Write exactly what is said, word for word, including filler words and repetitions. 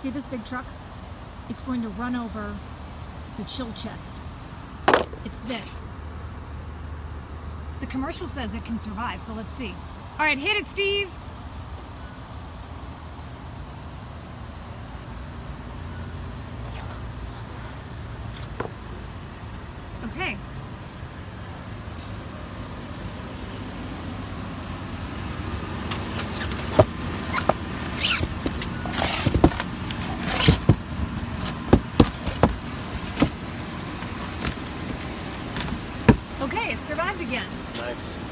See this big truck? It's going to run over the chill chest. It's this. The commercial says it can survive, so let's see. All right, hit it, Steve. Okay. Okay, it survived again. Nice.